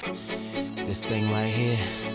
This thing right here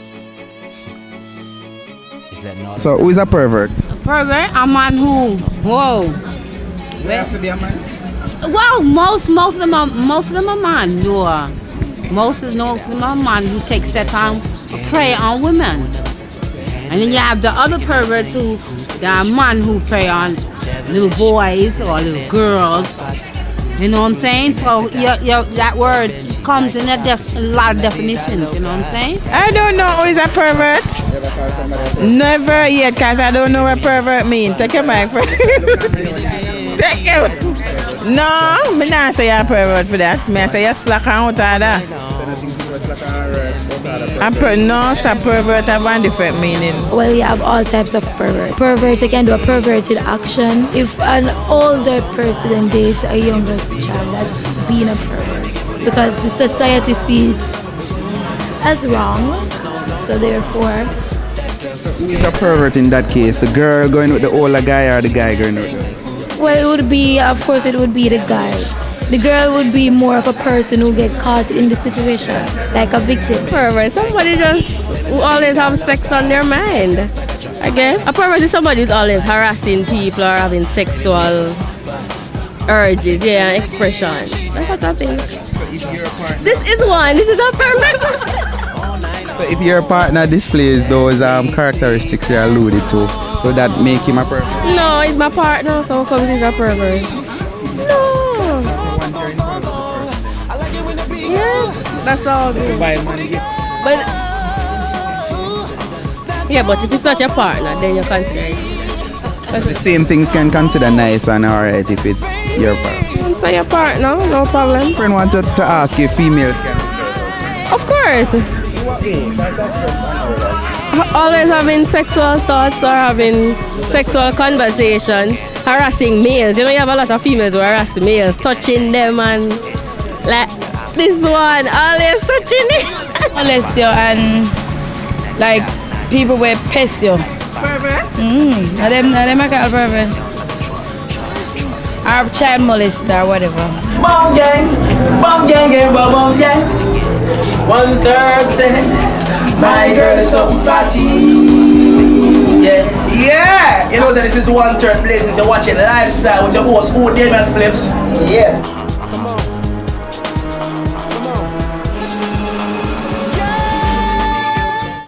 is letting all. So who is a pervert? Pervert, a man who, whoa. Does it have to be a man? Well, most of them are man. No, most of them are man who take set on prey on women. And then you have the other perverts who, they are men who prey on little boys or little girls. You know what I'm saying? So that word comes in a lot of definitions. You know what I'm saying? I don't know who is a pervert. Never yet, because I don't know what pervert means. Take your mic. Take your. No, I not say you're a pervert for that. I say you're slack out of that. No, a pervert have one different meaning. Well, you have all types of pervert. Perverts, you can do a perverted action. If an older person dates a younger child, that's being a pervert. Because the society sees it as wrong. So therefore... Who is a pervert in that case? The girl going with the older guy or the guy going with the... Well, it would be, of course, it would be the guy. The girl would be more of a person who get caught in the situation, like a victim. Pervert, somebody just who always have sex on their mind, I guess. A pervert is somebody who's always harassing people or having sexual urges, yeah, and expression. That's what I think. This is one, this is a pervert. So if your partner displays those characteristics you alluded to, would that make him a pervert? No, he's my partner, so how come he's a pervert? No. Yes, that's all good. But yeah, but if it's not your partner, then you consider it. The same things can consider nice and alright if it's your partner. It's your partner, no problem. Friend wanted to ask if females can. Of course. Always having sexual thoughts or having sexual conversations, harassing males. You know, you have a lot of females who harass males, touching them and like this one, always touching it. Molest you and like people will pest you. Pervert? Now them I call pervert. Or child molester or whatever. Bum gang, bum gang. 1/3 say, my girl is something fatty. Yeah. You know that this is 1/3 Blazing. You're watching Lifestyle with your host, Damien Flips. Yeah.